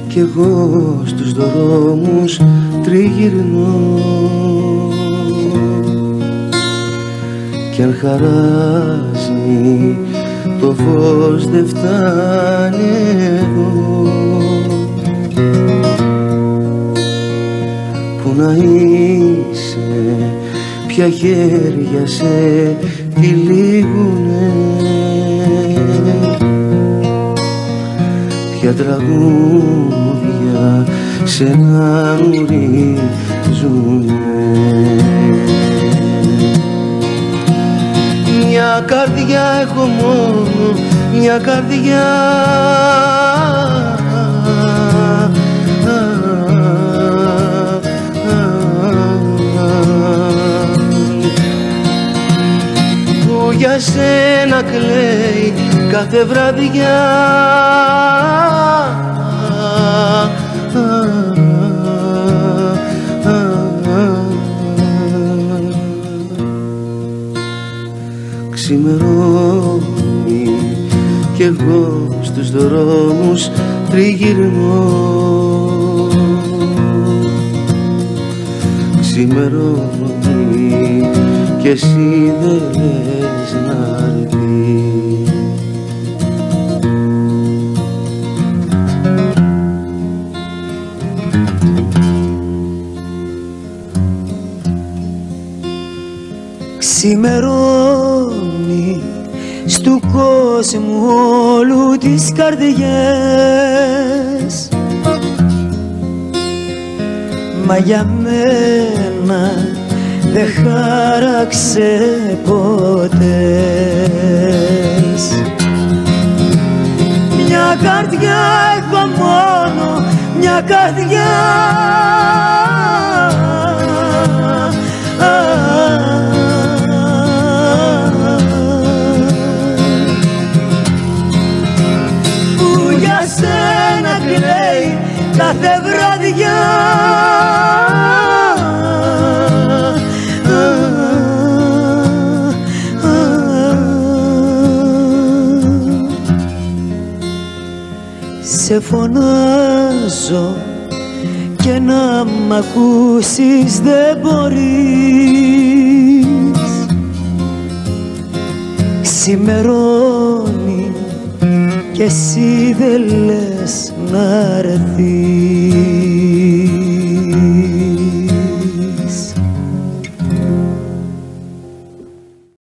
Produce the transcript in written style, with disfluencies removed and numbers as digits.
κι εγώ στους δρόμους τριγυρνώ, κι αν χαράζει το φως δεν φτάνει εδώ. Πού να είσαι, ποια χέρια σε τυλίγουνε, ποια τραγούδια σε να ουρίζουνε. Μια καρδιά έχω μόνο, μια καρδιά, που για σένα κλαίει κάθε βραδιά. Ξημερώνει κι εγώ στους δρόμους τριγυρνώ, ξημερώνει κι εσύ δεν λες να έρθεις. Ξημερώνει στου κόσμου όλου τις καρδιές, μα για μένα δεν χάραξε ποτέ. Μια καρδιά έχω μόνο, μια καρδιά, που για σένα κλαίει κάθε βραδιά. Σε φωνάζω και να μ' ακούσεις δεν μπορείς. Ξημερώνει κι εσύ δεν λες να έρθεις.